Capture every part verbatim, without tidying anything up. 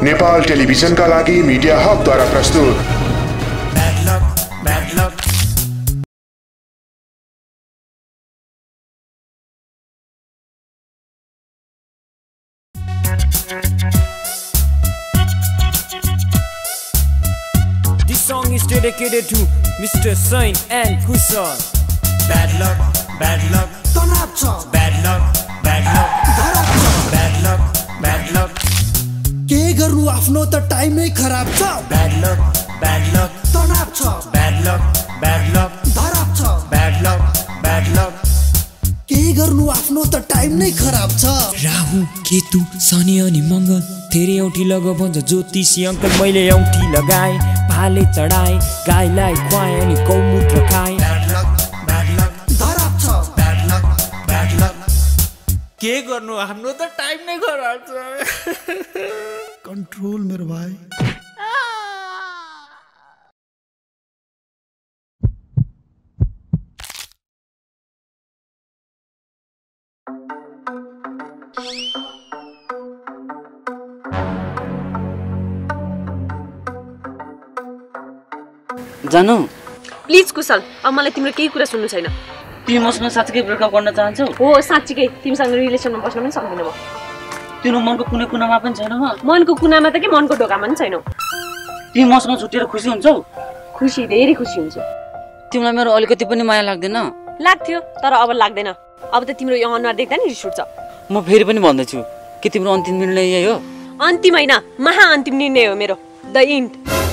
नेपाल टेलिभिजनका लागि मिडिया हबद्वारा प्रस्तुत। Bad luck, bad luck. This song is dedicated to Mister Sahin and Kushal. Bad luck, bad luck. Bad luck, bad luck. Bad luck, bad luck. के गर्नु आफ्नो त टाइमै खराब छ। Bad luck, bad luck. तनाव छ। Bad luck, bad luck. धराप छ। Bad luck, bad luck. के गर्नु आफ्नो त टाइम नै खराब छ। राहु केतु शनि अनि मङ्गल तेरे औँठी लग भन्छ ज्योतिषी अङ्कल। मैले औँठी लगाए भाले चढाए गाईलाई खुवाए अनि गौमूत्र खाए। Bad luck, bad luck. धराप छ। Bad luck, bad luck. के गर्नु हाम्रो त टाइम नै खराब छ। कन्ट्रोल मेरो भाइ। जानु प्लिज कुशल, अब मलाई तिम्रो केही कुरा सुन्नु छैन। तिमी मसँग साँच्चै ब्रेकअप गर्न चाहन्छौ? हो साँच्चीकै, तिमीसँग रिलेसनमा बस्न पनि सक्दिनँ म। तिम्रो मनको कुनै कुनामा पनि छैन म? मनको कुनामा त के मनको ढोकामा पनि छैनौ। तिमी मसँग छुट्टिएर खुसी हुन्छौ? खुसी, धेरै खुसी हुन्छु। तिमीलाई मेरो अलिकति पनि माया लाग्दैन? लाग्थ्यो, तर अब लाग्दैन। अब त तिम्रो यो अनुहार देख्दा नि रिस उठ्छ। म फेरि पनि भन्दैछु, के तिम्रो अन्तिम निर्णय यही हो? अन्तिम होइन, महा अन्तिम निर्णय हो मेरो। The end.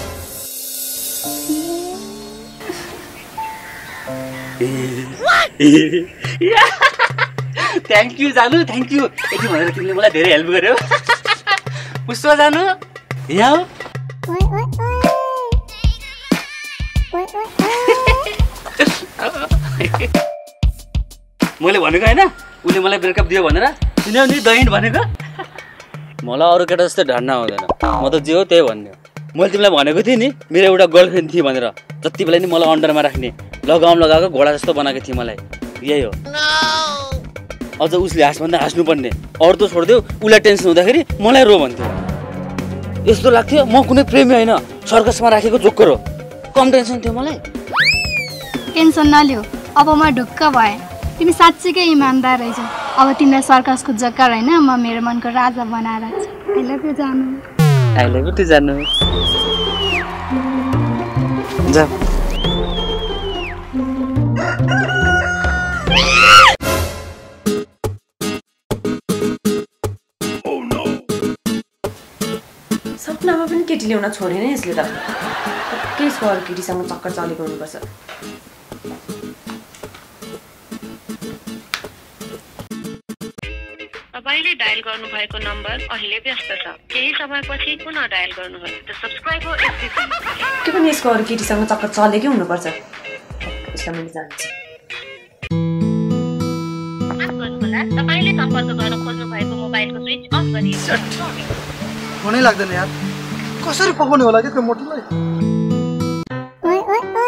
थ्याङ्क यू जानु, थ्याङ्क यू। यति भनेर तिमीले मलाई धेरै हेल्प गर्यो। पुष्प जानु यहाँ मैले भनेको होइन उसले मलाई ब्रेकअप दियो भनेर। सुन्यौ नि द इन्ड भनेको? मलाई अरू केटा जस्तो ढाड्न आउँदैन, म त जे हो त्यही भन्ने हो। मैले तिमीलाई भनेको थिएँ नि मेरो एउटा गर्लफ्रेन्ड थियो भनेर, जति बेला नि मलाई अन्डरमा राख्ने, लगाम लगाएको घोडा जस्तो बनाएको थियो मलाई। यही हो। अझ उसले हाँस्भन्दा हाँस्नुपर्ने, अरू त छोडिदेऊ, उसलाई टेन्सन हुँदाखेरि मलाई रो भन्थ्यो। यस्तो लाग्थ्यो म कुनै प्रेमी होइन, सर्कसमा राखेको जोकर हो। कम टेन्सन थियो मलाई। टेन्सन नलिऊ, अब म ढुक्क भएँ। तिमी साँच्चीकै इमान्दार रहेछौ। अब तिमीलाई सर्कसको जोकर होइन, म मेरो मनको राजा बनाएर आई लभ यु जानु। आई लभ यु टु जानु। जा सपनामा पनि केटी ल्याउन छोडेन यसले त। केस गर केटीसँग चक्कर चलेको हुनुपर्छ। तपाईले डायल गर्नु भएको नम्बर अहिले व्यस्त छ, केही समयपछि पुनः डायल गर्नुहोस्। The subscriber is busy. के पनि यसको अरू केटीसँग चक्कर चलेकै हुनुपर्छ। उसलाई मैले जान्छु। माफ गर्नुहोला, तपाईले सम्पर्क गर्न खोज्नु भएको मोबाइलको स्विच अफ गरिएको छ। हुनै लाग्दैन यार, कसरी पकाउने होला के त्यो मोटरलाई? ओइ ओइ ओइ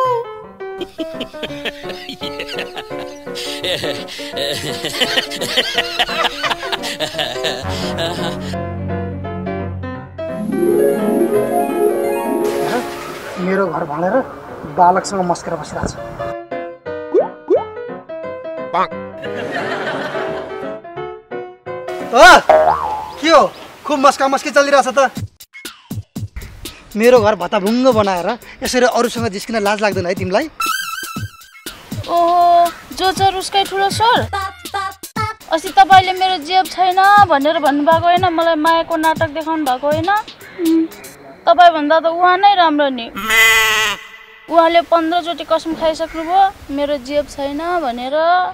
मेरो घर भनेर बालकसँग मस्केर बसिरहेको छ। के हो खुब मस्का मस्की चलिरहेछ त? मेरो घर भत्ताभुङ्ग बनाएर यसरी अरूसँग जिस्किन लाज लाग्दैन है तिमीलाई? ओहो, जो छ उसकै ठुलो स्वर। अस्ति तपाईँले मेरो जेब छैन भनेर भन्नुभएको होइन, मलाई मायाको नाटक देखाउनु भएको होइन? तपाईँभन्दा त उहाँ नै राम्रो नि। उहाँले पन्ध्रचोटि कसम खाइसक्नुभयो मेरो जेब छैन भनेर।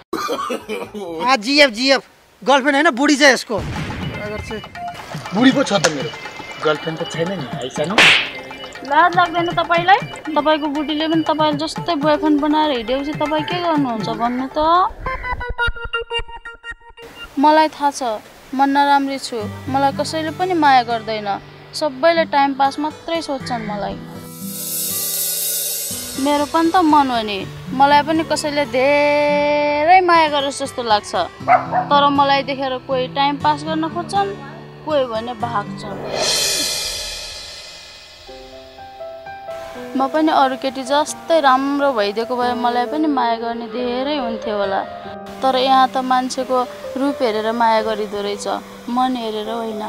जिएफ जिएफ गर्लफ्रेन्ड होइन, बुढी चाहिँ यसको। बुढी पो छ त मेरो, गर्लफ्रेन्ड त छैन नि। आइसानो लाज लाग्दैन तपाईँलाई? तपाईँको बुढीले पनि तपाईँ जस्तै बोयफ्रेन्ड बनाएर हिँडेपछि तपाईँ के गर्नुहुन्छ भन्नु त? मलाई थाहा छ म नराम्री छु, मलाई कसैले पनि माया गर्दैन। सबैले टाइम पास मात्रै सोच्छन् मलाई। मेरो पनि त मन हो नि, मलाई पनि कसैले धेरै माया गरेछ जस्तो लाग्छ। तर मलाई देखेर कोही टाइम पास गर्न खोज्छन्, कोही भने भाग्छन्। म पनि अरू केटी जस्तै राम्रो भइदिएको भए मलाई पनि माया गर्ने धेरै हुन्थ्यो होला। तर यहाँ त मान्छेको रूप हेरेर माया गरिदो रहेछ, मन हेरेर होइन।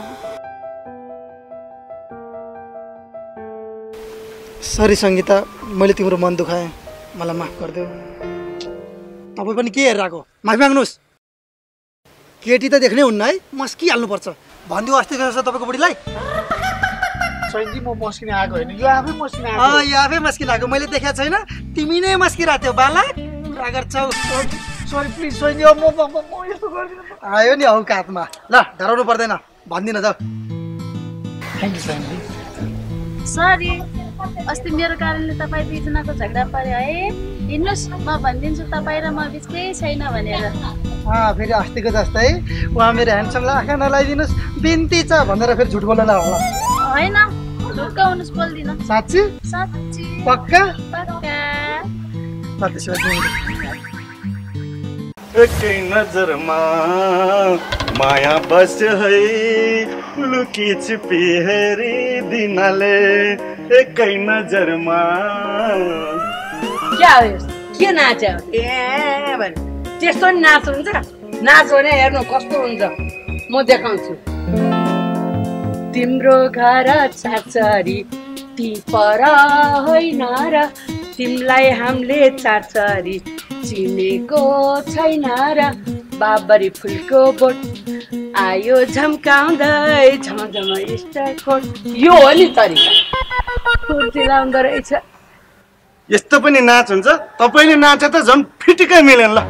सरी सङ्गीता, मैले तिम्रो मन दुखाएँ, मलाई माफ गरिदेऊ। तपाईँ पनि के हेरिरहेको, माफी माग्नुहोस्। केटी त देख्नै हुन्न है, मस्किहाल्नुपर्छ। भनिदियो अस्ति जस्तो तपाईँको बुढीलाई। सैन्जी म मस्किन आएको होइन, यो आफै मस्किन आएको। अँ यो आफै मस्किन आएको, मैले देखाएको छैन? तिमी नै मस्किरहेको थियौ बाला, कुरा गर्छौ। सरी प्लिज सैन्जी, म म यस्तो गर्दिनँ। आयो नि औकातमा, ल डराउनु पर्दैन, भन्दिनँ जाऊ। Thank you सैन्जी। सरी, अस्ति मेरो कारणले तपाईँ दुईजनाको झगडा पर्यो है। हिँड्नुहोस्, म भनिदिन्छु तपाईँ र म बिच केही छैन भनेर। अँ फेरि अस्तिको जस्तै उहाँ मेरो ह्यान्डसमलाई आँखा नलाइदिनुहोस्, बिन्ती छ भनेर फेरि झुट बोल्नु होला। होइन, ढुक्क हुनुहोस्, बोल्दिनँ। साँच्ची? साँच्ची। पक्का? पक्का। एकै नजरमा माया बस्यो है, लुकी छिपी हेरिदिनाले एकै नजरमा। क्या हो के नाच्यो? ए भने त्यस्तो नि नाच हुन्छ? नाच भने हेर्नु कस्तो हुन्छ, म देखाउँछु। तिम्रो घर चाचरी ती पर होइन र, तिमीलाई हामीले चाचरी चिनेको छैन र। बाबरी फुलको बोट आयो झम्काउँदै झमझम स्टारकोट। यो हो नि तरिका, फुर्ती लाउँदो रहेछ। यस्तो पनि नाच हुन्छ? तपाईँले नाचे त झन् फिटिकै मिलेन ल।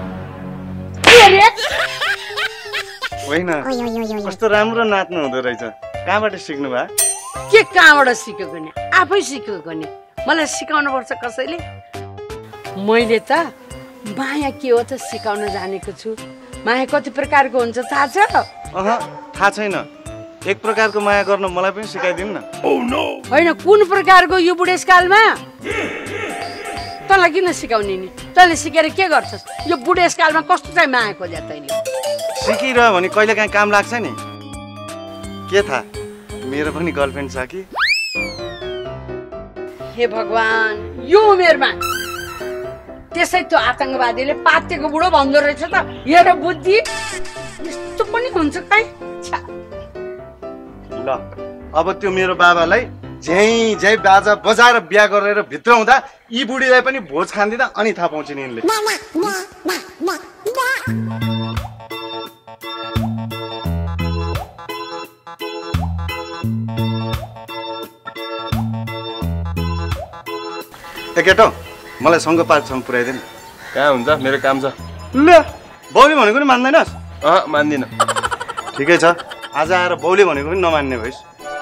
होइन, कस्तो राम्रो नाच्नु हुँदो रहेछ, कहाँबाट सिक्नु भयो? के कहाँबाट सिकेको नि, आफै सिकेको नि, मलाई सिकाउनु पर्छ कसैले? मैले त माया के हो त सिकाउन जानेको छु। माया कति प्रकारको हुन्छ थाहा छ? अह थाहा छैन। एक प्रकारको माया गर्न मलाई पनि सिकाइदिनु न। होइन, कुन प्रकारको यो बुढेसकालमा? तँलाई किन सिकाउने नि? तैँले सिकेर के गर्छस्? यो बुढेसकालमा कस्तो चाहिँ माया खोज्या तैँले? सिकिरह्यो भने कहिले काहीँ काम लाग्छ नि। के थाहा, मेरो पनि गर्लफ्रेन्ड छ कि? हे भगवान, यो उमेरमा त्यसै त्यो आतङ्कवादीले पातेको बुढो भन्दो रहेछ त। हेर बुद्धि, यस्तो पनि हुन्छ काहीँ? ल अब त्यो मेरो बाबालाई झै झै बाजा बजाएर बिहा गरेर भित्र हुँदा यी बुढीलाई पनि भोज खान्दिनँ, अनि थाहा पाउँछ नि यिनले। ए केटो, मलाई सङ्घ पार्कसम्म पुऱ्याइदिनु। कहाँ हुन्छ, मेरो काम छ। ल बाउले भनेको नि मान्दैनस्? अँ मान्दिनँ। ठिकै छ, आज आएर बाउले भनेको पनि नमान्ने भइस्।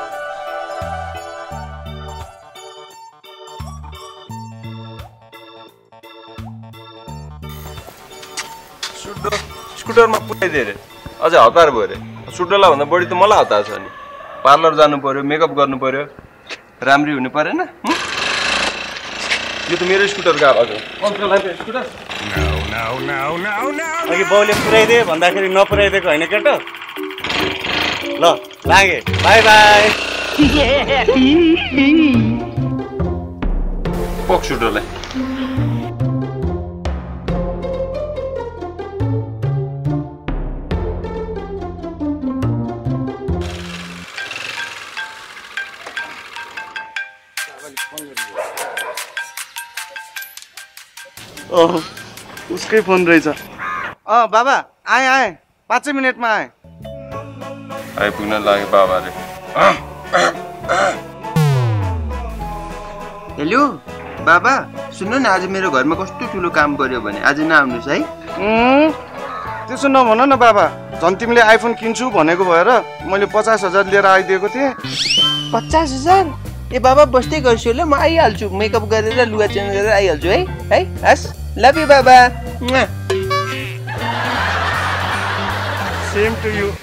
सुड्डो स्कुटरमा पुऱ्याइदियो अरे, अझै हतार भयो अरे। सुड्डोलाई भन्दा बढी त मलाई हतार छ नि। पार्लर जानु पर्यो, मेकअप गर्नु पर्यो, राम्री हुनु परेन? यो त मेरो स्कुटरको आवाज हो। स्कुटर अघि बाउले पुऱ्याइदिए भन्दाखेरि नपुऱ्याइदिएको होइन केटो। ल लागे, बाई बाई। पोक सुटरलाई ओह उसकै फोन रहेछ। अँ बाबा आएँ आएँ, पाँचै मिनटमा आएँ। आइपुग्न लाग्यो बाबाले। हेलो बाबा, सुन्नु न, आज मेरो घरमा कस्तो ठुलो काम पर्यो भने आज नआउनुहोस् है। त्यसो नभन न बाबा, झन् तिमीले आइफोन किन्छु भनेको भएर मैले पचास हजार लिएर आइदिएको थिएँ। पचास हजार? ए बाबा बस्दै गर्छु ल, म आइहाल्छु, मेकअप गरेर लुगा चेन्ज गरेर आइहाल्छु है। है हस्, लभ यु बाबा। Same to you.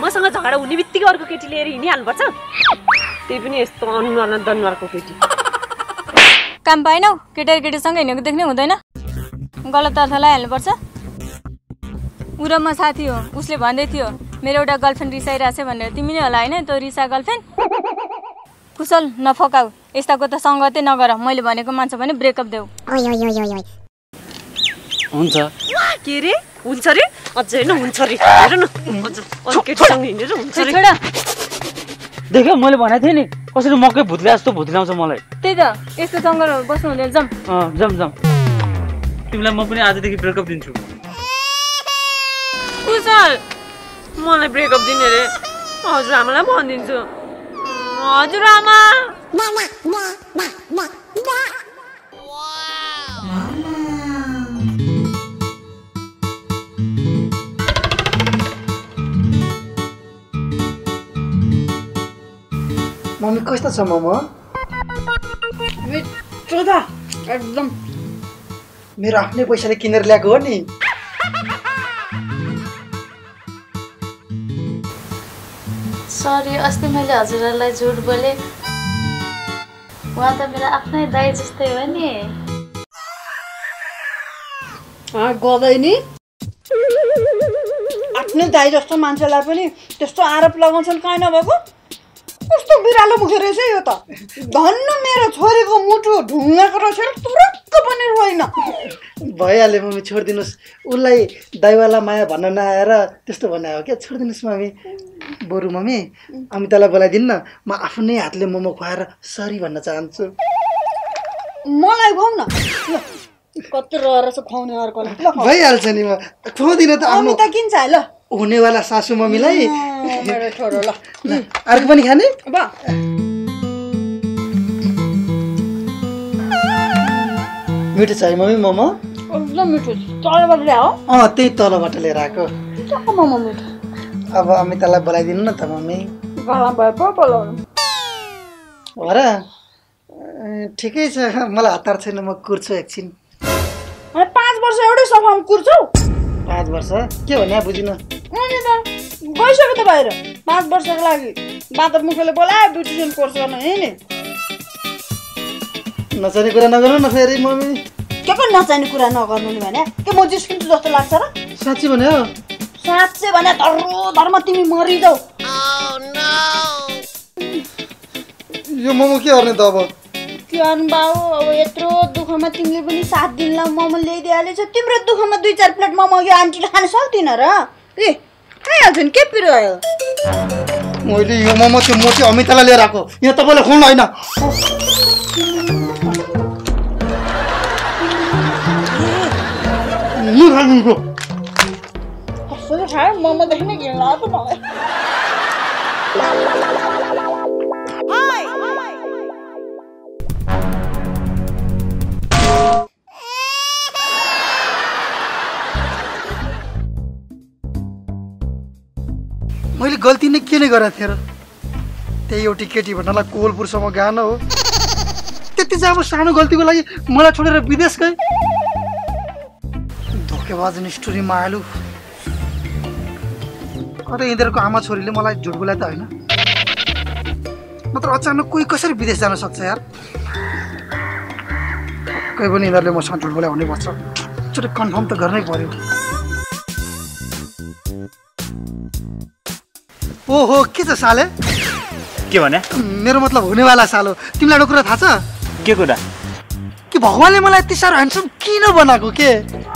मसँग झगडा हुने बित्तिकै अर्को केटी लिएर हिँडिहाल्नुपर्छ त्यही पनि यस्तो अनुहार न दनुहारको केटी काम पाएनौ केटा केटीसँग हिँडेको देख्नै हुँदैन गलत अर्थ लगाइहाल्नुपर्छ ऊ र म साथी हो उसले भन्दै थियो मेरो एउटा गर्लफ्रेन्ड रिसाइरहेछ भनेर तिमी नै होला होइन त्यो रिसा गर्लफ्रेन्ड कुशल नफकाऊ यस्ताको त सङ्गतै नगर मैले भनेको मान्छ भने ब्रेकअप देऊ हुन्छ के रे हुन्छ रे अझै न हुन्छ रे हेर न अझ अरू केटीसँग हिँडेर हुन्छ रे छोडा देख्यो मैले भनेको थिएँ नि कसरी मकै भुत्ले जस्तो भुत्लाउँछ मलाई त्यही त यस्तो सँगै बस्नु हुँदैन जाम अँ जाम जाम तिमीलाई म पनि आजदेखि ब्रेकअप दिन्छु कुशल मलाई ब्रेकअप दिने रे हजुरआमालाई भनिदिन्छु हजुरआमा मम्मी कस्तो छ मोमो मिठो त एकदम मेरो आफ्नै पैसाले किनेर ल्याएको हो नि सरी अस्ति मैले हजुरहरूलाई झुट बोले उहाँ त मेरो आफ्नै दाइ जस्तै हो नि गदै नि आफ्नै दाइ जस्तो मान्छेलाई पनि त्यस्तो आरोप लगाउँछन् कहीँ नभएको कस्तो बिरालो मुखे रहेछ यो त धन्न मेरो छोरीको मुटु ढुङ्गाको रहेछ तुरक्क पनि रोइन भइहाल्यो मम्मी छोडिदिनुहोस् उसलाई दाइवाला माया भन्न नआएर त्यस्तो भन्ने हो क्या छोडिदिनुहोस् मम्मी बरु मम्मी अमितालाई बोलाइदिनु न म आफ्नै हातले मोमो खुवाएर सरी भन्न चाहन्छु मलाई खुवाउ न कति रहेर छ खुवाउने अर्कोलाई भइहाल्छ नि म खुवाउँदिनँ त अमिता किन्छ ल हुनेवाला सासू मम्मीलाई मेरो छोरो ल अर्को पनि खाने मिठो छ है मम्मी मोमो एकदम मिठो तलबाट ल्याऊ अँ त्यही तलबाट लिएर आएको मोमो मिठो अब अमितालाई बोलाइदिनु न त मम्मी गला भए पो बोलाउनु हो र ठिकै छ मलाई हतार छैन म कुर्छु एकछिन पाँच वर्ष एउटै सफामा कुर्छौ पाँच वर्ष के भन्ने बुझिन अनि त गइसक्यो त बाहिर पाँच वर्षको लागि बादर मुखले बोलायो ब्युटिसियन कोर्स गर्न हिँडे नचाहिने कुरा नगर्नु न फेरि मम्मी के को नचाहिने कुरा नगर्नु नि भने के म जिस्किन्छु जस्तो लाग्छ र साँच्ची भने हो साँच्चै भने धर्रो धर्म तिमी मरिजाऊ यो मोमो के गर्ने त अब के गर्नु बाउ अब यत्रो दुःखमा तिमीले पनि सात दिनलाई मोमो ल्याइदिइहालेछ तिम्रो दुःखमा दुई चार प्लेट मोमो यो आन्टीले खान सक्दिन र ए खाइहाल्छ नि के पिरो आयो मैले यो मोमो चाहिँ म चाहिँ अमितालाई लिएर आएको यहाँ तपाईँले खुवाउनु होइन कसरी खायो मोमोदेखि नै घिन लाग्यो मलाई मैले गल्ती नै के नै गरेको थिएँ र त्यही एउटी केटी भन्नलाई कोलपुरसम्म गएन हो त्यति चाहिँ अब सानो गल्तीको लागि मलाई छोडेर विदेश गएँ धोकेबाज स्टोरीमा आलु अरे यिनीहरूको आमा छोरीले मलाई झुट बोलाए त होइन नत्र अचानक कोही कसरी विदेश जान सक्छ यार कोही पनि यिनीहरूले मसँग झुट बोलाए हुनैपर्छ एकचोटि कन्फर्म त गर्नै पर्यो ओहो के छ साले के भने मेरो मतलब हुनेवाला सालो तिमीलाई एउटा कुरा थाहा छ के कुरा कि भगवानले मलाई यति साह्रो ह्यान्डसम किन बनाएको के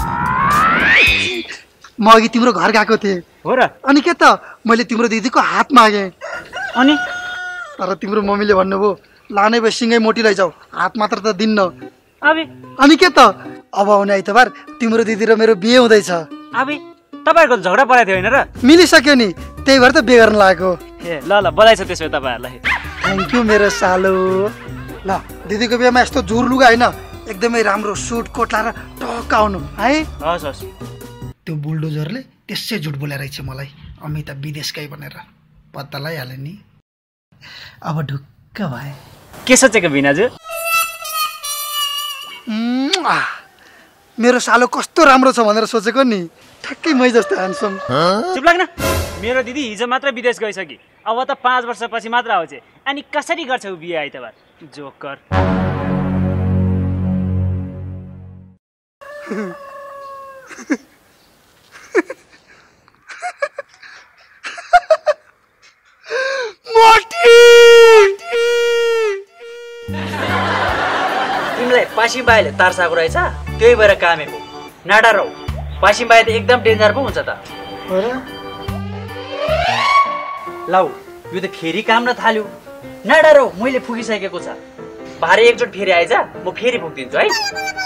म अघि तिम्रो घर गएको थिएँ हो र अनि के त मैले तिम्रो दिदीको हात मागेँ अनि तर तिम्रो मम्मीले भन्नुभयो लाने भए सिँगै मोटी लैजाऊ हात मात्र त दिन्न अबे अनि के त अब आउने आइतबार तिम्रो दिदी र मेरो बिहे हुँदैछ अबे तपाईहरुको झगडा परेको थियो हैन र मिलिसक्यो नि त्यही भएर त बिहे गर्न लागेको ए ल ल बधाई छ त्यसो तपाईहरुलाई थ्यांक यू मेरो सालो ल दिदीको बिहेमा यस्तो जुर लुगा हैन एकदमै राम्रो सुट कोट लाएर टक्क आउनु है हस् हस् त्यो बुलडोजरले त्यसै झुट बोलेर रहेछ मलाई अमिता विदेशकै भनेर पत्ता लगाइहाले नि अब ढुक्क भए के सोचेको बिनाजु मेरो सालो कस्तो राम्रो छ भनेर सोचेको नि ठ्याक्कै मै जस्तो ह्यान्डसम। चुप लाग्न। मेरो दिदी हिजो मात्र विदेश गइसकि, अब त पाँच वर्षपछि मात्र आउँछ। अनि कसरी गर्छौ बिहे आइतबार? जोकर। तिमीलाई पासिम बाईले तार्साको रहेछ, त्यही भएर कामेको। नाडा रौ, पासिम बाई त एकदम डेन्जर पो हुन्छ त। लौ, यो त फेरि काम न थाल्यो। नाडा रौ, मैले फुकिसकेको छ। भारे एकचोट फेरि आइज, म फेरि फुकिदिन्छु है।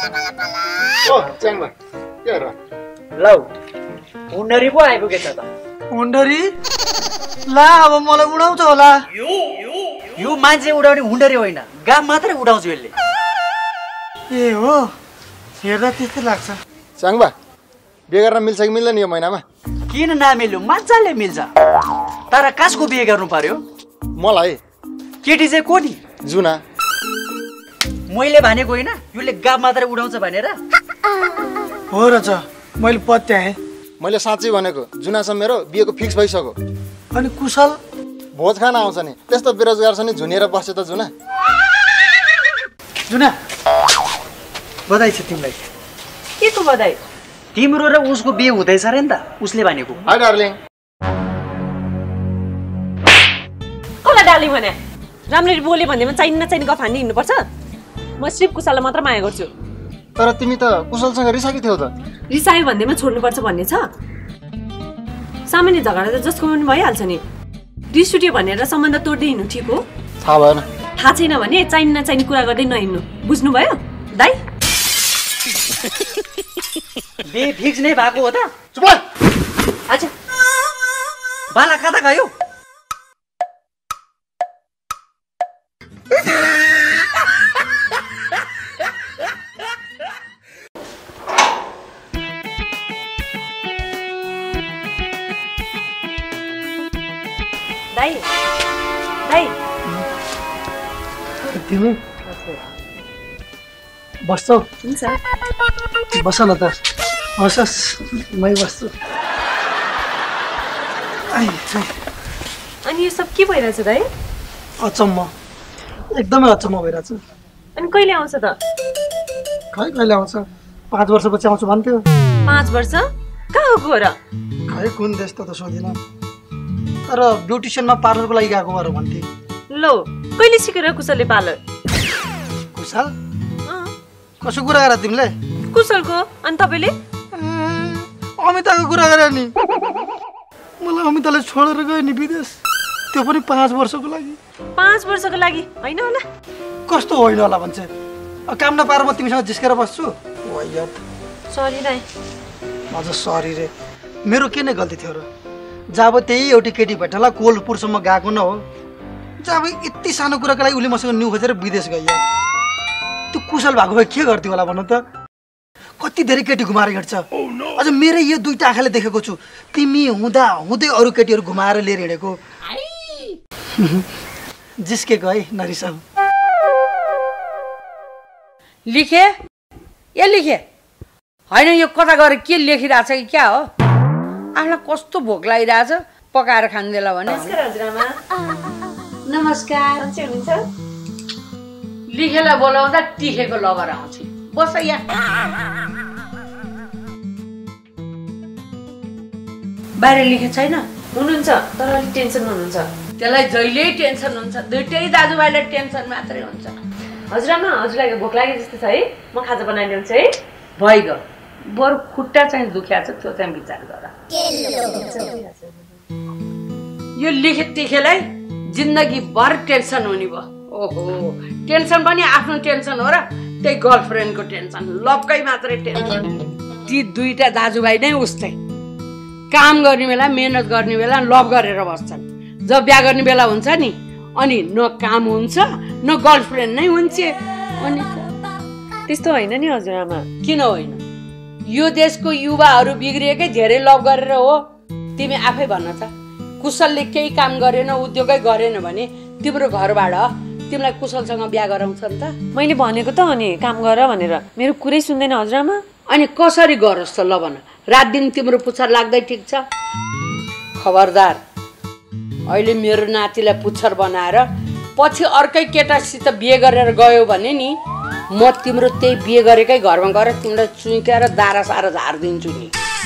लौ, हुन्डरी पो आइपुगेछ त। हुन्डरी? ला, अब मलाई उडाउँछ होला। यो मान्छे उडाउने हुन्डरी होइन, गाम मात्रै उडाउँछु यसले। ए हो, हेर्दा त्यस्तै लाग्छ। च्याङबा, बिहे गर्न मिल्छ कि मिल्दैन यो महिनामा? किन नमिल्यो, मजाले मिल्छ। तर कसको बिहे गर्नु पर्यो? मलाई। केटी चाहिँ को नि? जुना। मैले भनेको होइन, यसले गाम मात्रै उडाउँछ भनेर? हो र छ, मैले पत्याएँ। मैले साँच्चै भनेको, जुनासँग मेरो बिहेको फिक्स भइसक्यो। अनि कुशल? भोज खान आउँछ नि, त्यस्तो बेरोजगार छ नि, झुनेर बस्यो त जुना। जुना, बधाई छ तिमीलाई। के को बधाई? तिम्रो र उसको बिहे हुँदैछ अरे नि त, उसले भनेको। High darling. कसलाई डार्लिङ भने? राम्ररी बोले भन्दैमा चाहिने नचाहिने गफ हान्ने हिँड्नुपर्छ? म सिर्फ कुशललाई मात्र माया गर्छु। तर तिमी त कुशलसँग रिसाकी थियौ त। रिसायो भन्दैमा छोड्नुपर्छ भन्ने छ? सामान्य झगडा त जसको पनि भइहाल्छ नि। रिस उठ्यो भनेर सम्बन्ध तोड्दै हिँड्नु ठिक हो? थाहा भएन। थाहा छैन भने चाहिने नचाहिने कुरा गर्दै नहिँड्नु, बुझ्नुभयो दाइ? बिहे फिक्स नै भएको हो त? चुप लाग। अच्छा, बाला कता गयो? दाइ, दाइ। तिमी बस्छौ? हुन्छ। बस न त। बसस्, मै बस्छु। अनि यो सब के भइरहेछ दाइ? अचम्म, एकदमै अचम्म भइरहेछ। अनि कहिले आउँछ त? खै कहिले आउँछ? पाँच वर्षपछि आउँछु भन्थ्यो। पाँच वर्ष? कहाँ गयो र? खै कुन देश त सोधिन। तर ब्युटिसियनमा पार्लरको लागि गएको भएर भन्थे। लो, कहिले सिकेर कुशलले पार्लर? कुशल? कसो कुरा गर तिमीले? कुशलको। अनि तपाईँले? अमिताको कुरा गरे नि। मलाई अमिताले छोडेर गयो नि विदेश, त्यो पनि पाँच वर्षको लागि। पाँच वर्षको लागि होइन होला? कस्तो होइन होला भन्छ? काम नपाएर म तिमीसँग जिस्केर बस्छु? सरी दाइ। अझ सरी रे, मेरो के नै गल्ती थियो र? जब त्यही एउटी केटी भेट्टला कोल्डपुरसम्म गएको न हो, जब यति सानो कुराको लागि उसले मसँग न्यु खोजेर विदेश गयो। त्यो कुशल भएको भए के गर्थ्यो होला भन त? कति धेरै केटी घुमाएर हिँड्छ। अझ मेरै यो दुईटा आँखाले देखेको छु, तिमी हुँदा हुँदै अरू केटीहरू घुमाएर लिएर हिँडेको। जिस्केको है, नरिसाऊ। लेखे? ए लेखे? होइन, यो कता गएर के लेखिरहेछ कि क्या हो? आफूलाई कस्तो भोक लागिरहेछ, पकाएर खान्देला भने। नमस्कार। लेखेलाई बोलाउँदा टिखेको लबर आउँछ। बस यहाँ। बाहिर लेखे छैन? हुनुहुन्छ, तर अलिक टेन्सनमा हुनुहुन्छ। त्यसलाई जहिल्यै टेन्सन हुन्छ, दुइटै दाजुभाइलाई टेन्सन मात्रै हुन्छ। हजुरआमा, हजुरलाई भोक लागे जस्तो छ है, म खाजा बनाइदिन्छु है। भइगयो, बरु खुट्टा चाहिँ दुख्या छ, त्यो चाहिँ विचार गर। यो लेखे टिखेलाई जिन्दगीभर टेन्सन हुने भयो। ओहो, टेन्सन पनि आफ्नो टेन्सन हो र? त्यही गर्लफ्रेन्डको टेन्सन, लभकै मात्रै टेन्सन। ती दुईटा दाजुभाइ नै उस्तै, काम गर्ने बेला मेहनत गर्ने बेला लभ गरेर बस्छन्। जब बिहा गर्ने बेला हुन्छ नि, अनि न काम हुन्छ न गर्लफ्रेन्ड नै हुन्छ। अनि त्यस्तो होइन नि हजुरआमा। किन होइन? यो देशको युवाहरू बिग्रिएकै धेरै लभ गरेर हो। तिमी आफै भन्न त, कुशलले केही काम गरेन, उद्योगै गरेन भने तिम्रो घरबाट तिमीलाई कुशलसँग बिहा गराउँछ नि त? मैले भनेको त अनि काम गर भनेर, मेरो कुरै सुन्दैन हजुरआमा। अनि कसरी गरोस् त ल भन। रात दिन तिम्रो पुच्छर लाग्दै ठिक छ? खबरदार, अहिले मेरो नातिलाई पुच्छर बनाएर पछि अर्कै केटासित बिहे गरेर गयो भने नि म तिम्रो त्यही बिहे गरेकै घरमा गएर तिमीलाई चुइकाएर दारा सारा झारिदिन्छु नि।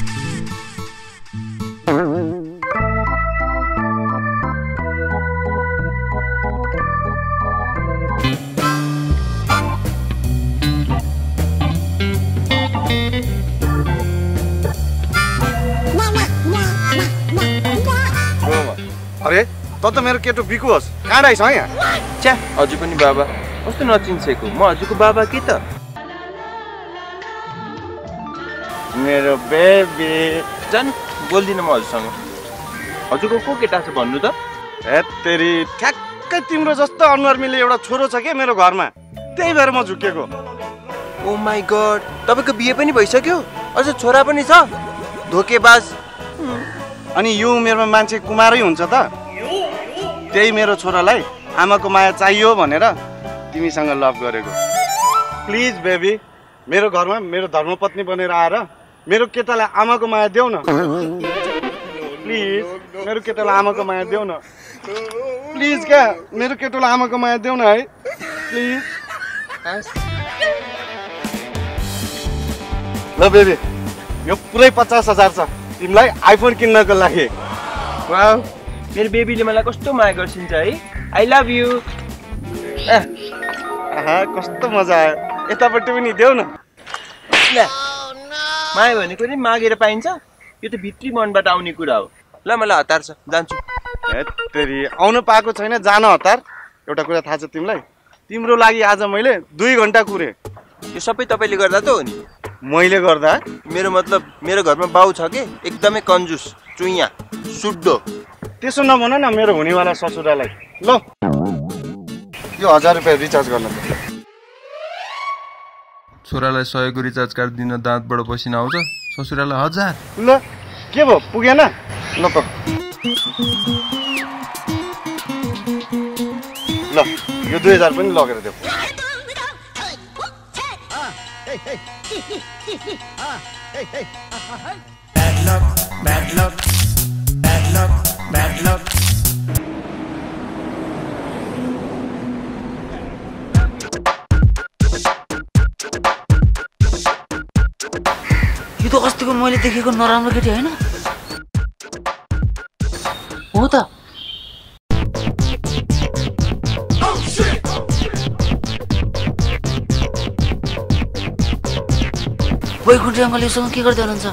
अरे त त मेरो केटो बिकु होस्, कहाँ रहेछ यहाँ? च्या हजुर पनि बाबा कस्तो नचिन्सेको, म हजुरको बाबा के त? मेरो बेबी जान बोल्दिनँ म हजुरसँग। हजुरको को केटा छ भन्नु त? ए तेरी ठ्याक्कै तिम्रो जस्तो अनुहार मिले एउटा छोरो छ के मेरो घरमा, त्यही भएर म झुकेको। ओ माई गड, तपाईँको बिहे पनि भइसक्यो, अझ छोरा पनि छ? धोकेबाज। अनि यो उमेरमा मान्छे कुमारै हुन्छ त? त्यही मेरो छोरालाई आमाको माया चाहियो भनेर तिमीसँग लभ गरेको। प्लिज बेबी, मेरो घरमा मेरो धर्मपत्नी बनेर आएर मेरो केटालाई आमाको माया देऊ न। प्लिज मेरो केटालाई आमाको माया देऊ न। प्लिज क्या मेरो केटालाई आमाको माया देऊ न है, प्लिज। ल बेबी, यो पुरै पचास हजार छ तिमीलाई आइफोन किन्नको लागि। वाउ, मेरो बेबीले मलाई कस्तो माया गर्छिन्छ है। I love you. आहा कस्तो मजा आयो, यतापट्टि पनि देऊ न। माया भनेको नि मागेर पाइन्छ, यो त भित्री मनबाट आउने कुरा हो। ल मलाई हतार छ, जान्छु। ए तेरी आउनु पाएको छैन, जान हतार। एउटा कुरा थाहा छ तिमीलाई, तिम्रो लागि आज मैले दुई घन्टा कुरे। यो सबै तपाईँले गर्दा त हो नि? मैले गर्दा? मेरो मतलब मेरो घरमा बाउ छ के, एकदमै कन्जुस, चुइया, सुड्डो। त्यसो नभन न मेरो हुनेवाला ससुरालाई। ल यो हजार रुपियाँ रिचार्ज गर्न। छोरालाई सयको रिचार्ज कार्ड दिन दाँतबाट पसिना आउँछ, ससुरालाई हजार। ल के भयो, पुगेन? ल त ल यो दुई हजार पनि लगेर देऊ। Bad luck, bad luck, bad luck, bad luck. यो त अस्तिको मैले देखेको नराम्रो केटी होइन हो त? वैकुण्ठ अङ्कल योसँग के गर्दै हुनुहुन्छ?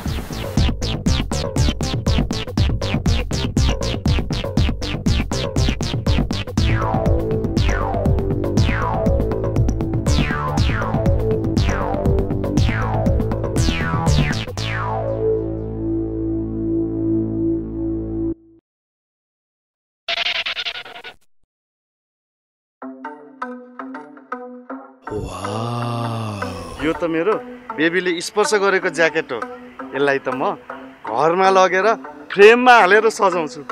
यो त मेरो बेबीले स्पर्श गरेको ज्याकेट हो। यसलाई त म घरमा लगेर फ्रेममा हालेर सजाउँछु।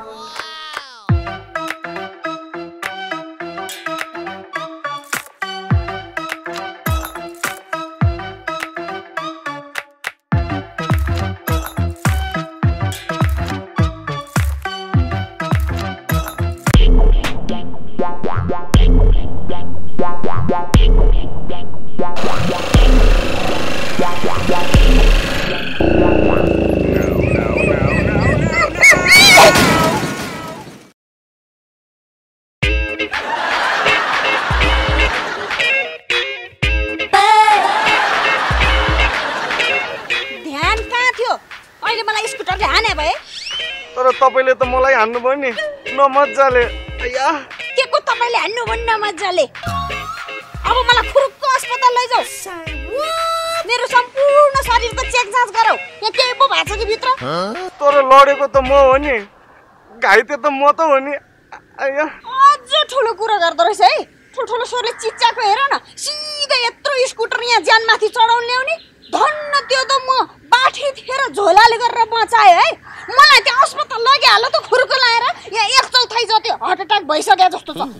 तपाईँले त मलाई हान्नु भयो नि नमजाले। के को तपाईँले हान्नु भयो नमजाले? अब मलाई खुरुक्क अस्पताल लैजाऊ। मेरो सम्पूर्ण शरीर त चेक जाँच गरौ, यहाँ के पो भएको छ कि भित्र? तर लडेको त म हो नि, घाइते त म त हो नि। अझ ठुलो कुरा गर्दो रहेछ है। ठुल्ठुलो स्वरले चिच्चाको हेर न, सिधै यत्रो स्कुटर यहाँ ज्यान माथि चढाउन ल्याउने। धन्न त्यो त म बाठी थिएर झोलाले गरेर बचाएँ है। मलाई त्यहाँ अस्पताल लगिहाल्यो त खुर्को लाएर, यहाँ एक चौथाइ जति हार्ट एट्याक भइसक्यो जस्तो छ।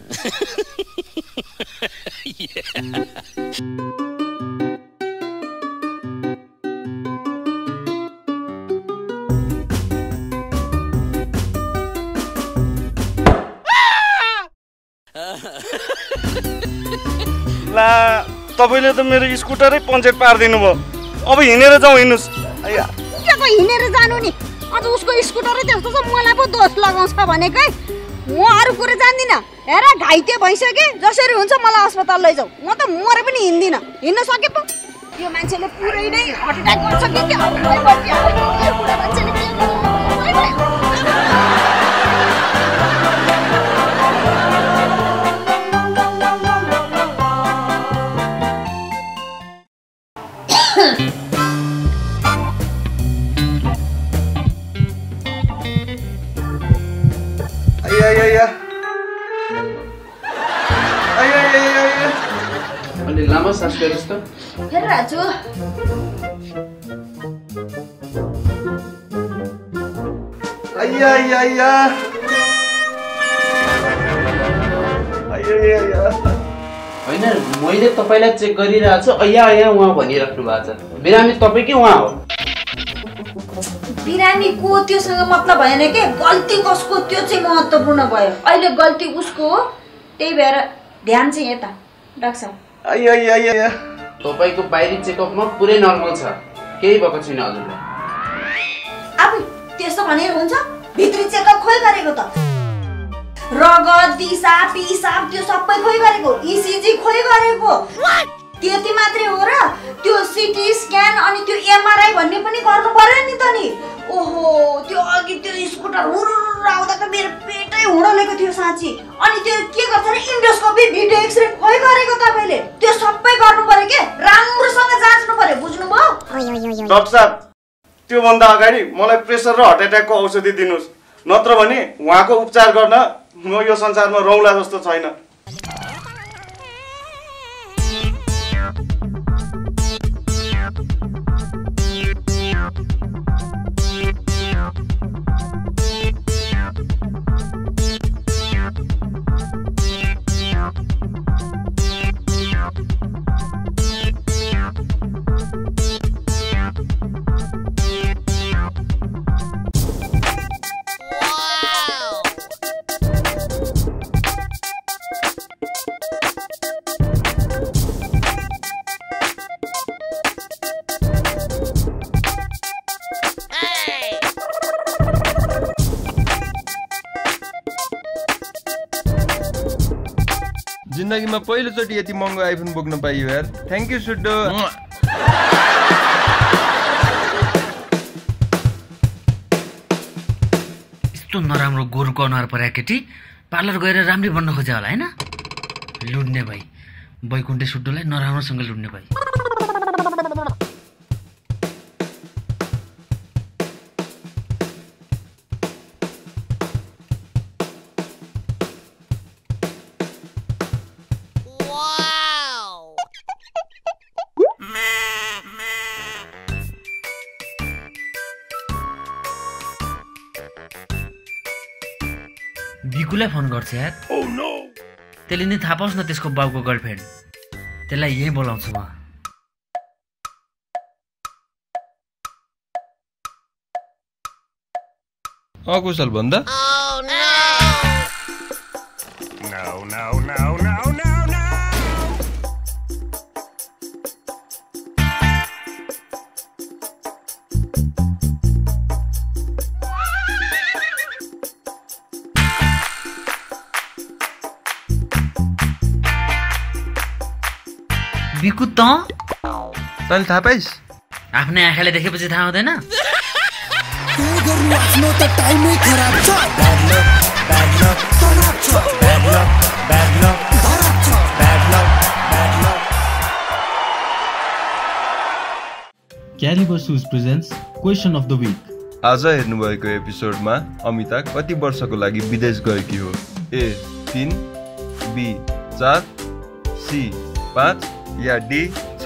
ला तपाईँले त मेरो स्कुटरै पञ्चर पारिदिनु भयो। अब हिँडेर जाउँ हिँड्नुहोस्। आइया के को हिँडेर जानु नि? अझ उसको स्कुटरै त्यस्तो छ मलाई पो दोष लगाउँछ भनेकै। म अरू कुरा जान्दिनँ। हेर घाइते भइसके जसरी हुन्छ मलाई अस्पताल लैजाऊ। म त मरे पनि हिँड्दिनँ। हिँड्न सके पो यो मान्छेले पुरै नै हार्ट एट्याक गर्छ कि के हो? बुढा मान्छेले के अलि लामो सास फेर्नुहोस् त। फेर राजु आइया आइया आइया आइया होइन मैले तपाईँलाई चेक गरिरहेको छु। अया अया उहाँ भनिराख्नु भएको छ। बिरामी तपाईँ कि उहाँ हो? बिरामीको त्योसँग मतलब भएन के, गल्ती कसको त्यो चाहिँ महत्त्वपूर्ण भयो। अहिले गल्ती उसको हो, त्यही भएर ध्यान चाहिँ यता। डाक्टर साहब आइया आइया आइया तपाईँको बाहिरी चेकअपमा पुरै नर्मल छ, केही भएको छैन हजुरलाई। अब त्यस्तो भनेर हुन्छ? भित्री चेकअप खोइ गरेको त, रगत दिशा पिसाब त्यो सबै खोइ गरेको, इसिजी खोइ गरेको। त्यति मात्रै हो र? त्यो सिटी स्क्यान अनि त्यो एमआरआई भन्ने पनि गर्नु पर्यो नि त नि। ओहो त्यो अघि त्यो स्कुटर हुरुरु आउँदा त मेरो पेटै हुडलेको थियो साँच्ची। अनि त्यो के गर्छ रे इन्डोस्कोपी भिडियो एक्सरे खोइ गरेको तपाईँले। त्यो सबै गर्नु पर्यो के, राम्रोसँग जाँच्नु पर्यो, बुझ्नुभयो? डाक्टर साहब त्योभन्दा अगाडि मलाई प्रेसर र हार्ट एट्याकको औषधि दिनुहोस्, नत्र भने उहाँको उपचार गर्न म यो संसारमा रौला जस्तो छैन। जिन्दगीमा पहिलोचोटि यति महँगो आइफोन बोक्न पाइयो यार। थ्याङ्क यू सुड्डो। यस्तो नराम्रो गोरुको अनुहार पर्या केटी पार्लर गएर राम्रै बन्न खोज्यो होला होइन? लुड्ने भाइ बैकुण्ठे सुड्डोलाई नराम्रोसँग लुड्ने भाइ। बिकुलाई फोन गर्छ यार। oh, no. त्यसले नि थाहा पाओस् न त्यसको बाउको गर्लफ्रेन्ड, त्यसलाई यहीँ बोलाउँछु म। अँ कुशल भन्दा बिकु त तैँले थाहा पाइस्? आफ्नै आँखाले देखेपछि थाहा हुँदैन? Caliber Shoes presents question of the week. आज हेर्नुभएको एपिसोडमा अमिता कति वर्षको लागि विदेश गएकी हो? ए तीन, बी चार, सी पाँच या डी छ।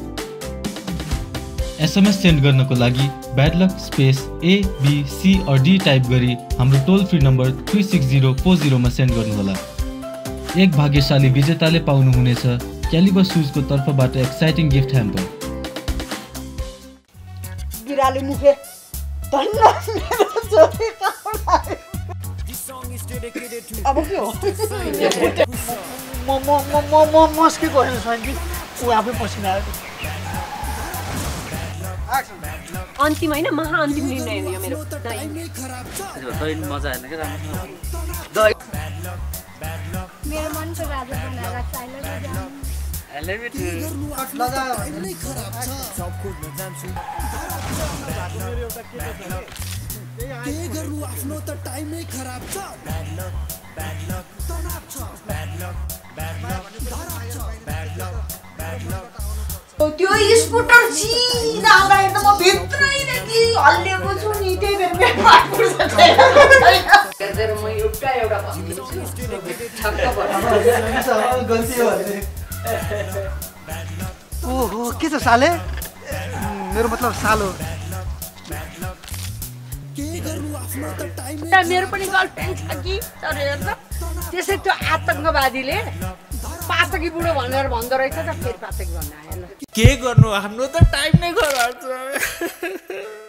एसएमएस सेन्ड गर्नको लागि bad luck space A B C और डी टाइप गरी हाम्रो toll free number three six zero four जीरोमा सेन्ड गर्नुहोला। एक भाग्यशाली विजेताले पाउनुहुनेछ क्यालिबर सुजको तर्फबाट एक्साइटिङ गिफ्ट ह्याम्पर। बिरालो मुखे धन्न मेरो जोडी अब के हो? म म म म म मस्केको होइन सन्जी ऊ आफै पसिना आयो अन्तिम होइन महाअन्तिम निर्णय हो यो मेरो दही मजा आएन क्या राम्रो मेरो मनको राजा बनाएर I love you too. त्यो स्कुटर सिधा आउँदाखेरि त म भित्रैदेखि हल्लिएको छु नि त्यही भएर मेरो पाठ पुर्छ हेरेर म एउटा एउटा भनिदिन्छु ठक्क गल्ती हो ओहो के छ साले मेरो मतलब सालो मेरो पनि गर्लफ्रेन्ड छ कि तर हेर्न त्यसै त्यो आतङ्कवादीले पातकी बुढो भनेर भन्दो रहेछ त फेरि पातकी भन्न आएन के गर्नु आफ्नो त टाइम नै खराब छ